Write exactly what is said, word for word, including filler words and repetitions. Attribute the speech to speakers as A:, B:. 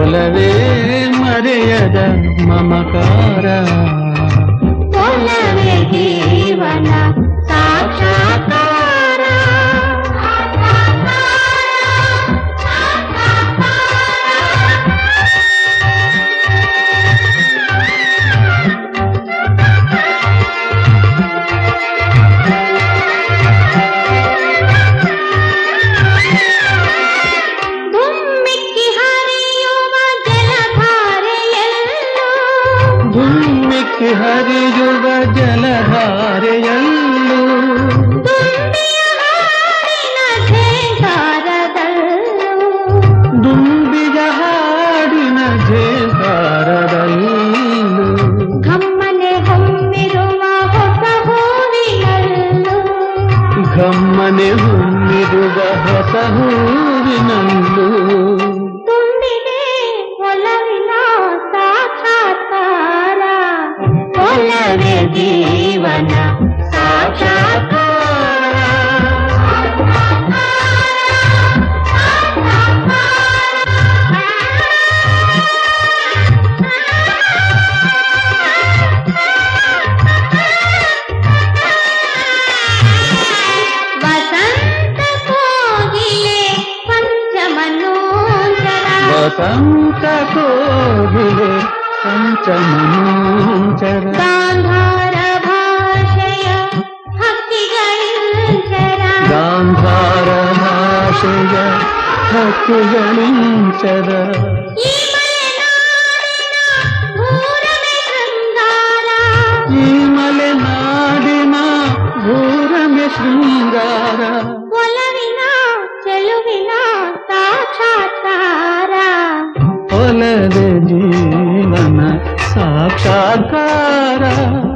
A: ಒಲವೇ ಮರೆಯದ ಮಮಕಾರ
B: ಒಲವೇ ಜೀವನ ಸಾಕ್ಷಾತ್ಕಾರ
A: ಧುಮ್ಮಿಕ್ಕಿ ಹರಿಯುವ ಜಲಧಾರೆಯಲ್ಲೂ ದುಂಬಿಯ ಹಾಡಿನ ಝೇಂಕಾರದಲ್ಲೂ
B: ಘಮ್ಮನೆ ಹೊಮ್ಮಿರುವ ಹೊಸ ಹೂವಿನಲ್ಲೂ
A: ಘಮ್ಮನೆ ಹೊಮ್ಮಿರುವ ಹೊಸ ಹೂವಿನಲ್ಲೂ
B: ತುಂಬಿದೆ ಒಲವಿನ ಸಾಕ್ಷಾತ್ಕಾರ ಒಲವೇ ಜೀವನ ಸಾಕ್ಷಾತ್ಕಾರ ವಸಂತ ಕೋಗಿಲೆ ಪಂಚಮನೋಂಚರ
A: ವಸಂತ ಕೋಗಿಲೆ ಪಂಚಮನೋಂಚರ
B: ಗಾಂಧಾರ ಭಾಷೆಯ ಹಕ್ಕಿಗಳಿಂಚರ
A: ಗಾಂಧಾರ ಭಾಷೆಯ ಹಕ್ಕುಗಳಿಂಚರ
B: ಈ ಮಲೆನಾಡಿನ ಭೂರಮೆ ಶೃಂಗಾರ
A: ಈ ಮಲೆನಾಡಿನ ಭೂರಮೆ ಶೃಂಗಾರ
B: ಒಲವಿನ ಚೆಲುವಿನ ಸಾಕ್ಷಾತ್ಕಾರ
A: ಒಲವೇ ಜೀವನ ಸಾಕ್ಷಾತ್ಕಾರ